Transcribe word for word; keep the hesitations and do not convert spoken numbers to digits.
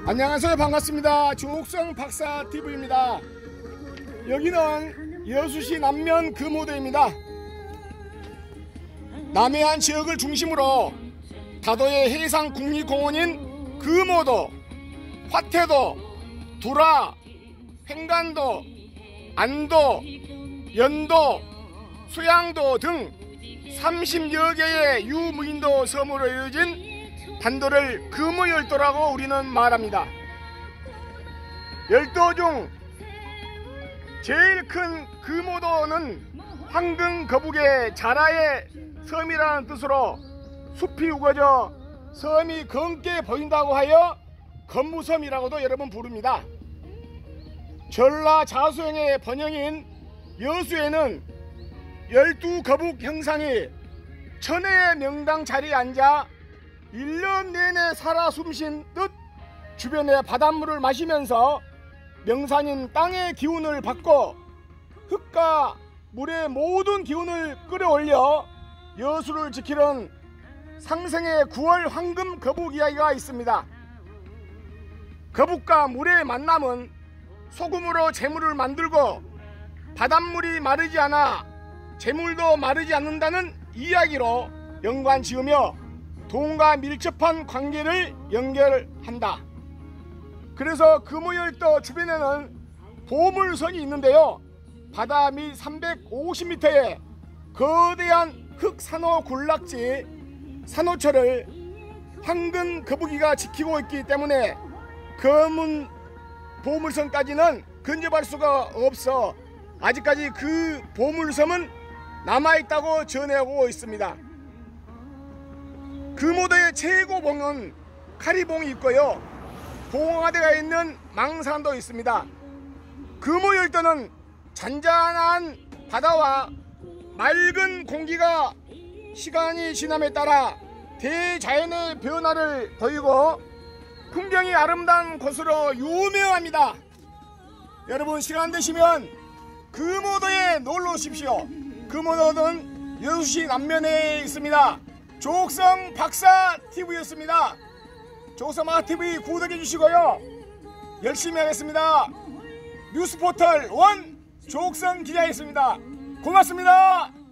안녕하세요. 반갑습니다. 조옥성 박사티비입니다. 여기는 여수시 남면 금오도입니다. 남해안 지역을 중심으로 다도의 해상국립공원인 금오도, 화태도, 두라, 횡간도, 안도, 연도, 수양도 등 삼십여 개의 유무인도 섬으로 이어진 반도를 금오열도라고 우리는 말합니다. 열도 중 제일 큰 금오도는 황금거북의 자라의 섬이라는 뜻으로 숲이 우거져 섬이 검게 보인다고 하여 검무섬이라고도 여러분 부릅니다. 전라자수행의 번영인 여수에는 열두 거북 형상이 천혜의 명당 자리에 앉아 일 년 내내 살아 숨쉰 듯 주변의 바닷물을 마시면서 명산인 땅의 기운을 받고 흙과 물의 모든 기운을 끌어올려 여수를 지키는 상생의 구월 황금 거북 이야기가 있습니다. 거북과 물의 만남은 소금으로 재물을 만들고 바닷물이 마르지 않아 재물도 마르지 않는다는 이야기로 연관 지으며 돈과 밀접한 관계를 연결한다. 그래서 금오열도 주변에는 보물선이 있는데요, 바다 밑 삼백오십 미터의 거대한 흑산호 군락지 산호초를 황금 거북이가 지키고 있기 때문에 검은 보물섬까지는 근접할 수가 없어 아직까지 그 보물섬은 남아있다고 전해오고 있습니다. 금오도의 최고 봉은 카리봉이 있고요, 봉화대가 있는 망산도 있습니다. 금오열도는 잔잔한 바다와 맑은 공기가 시간이 지남에 따라 대자연의 변화를 보이고 풍경이 아름다운 곳으로 유명합니다. 여러분 시간 되시면 금오도에 놀러 오십시오. 금오도는 여수시 남면에 있습니다. 조옥성 박사티비였습니다. 조옥성 박사티비 구독해 주시고요, 열심히 하겠습니다. 뉴스포털 원 조옥성 기자였습니다. 고맙습니다.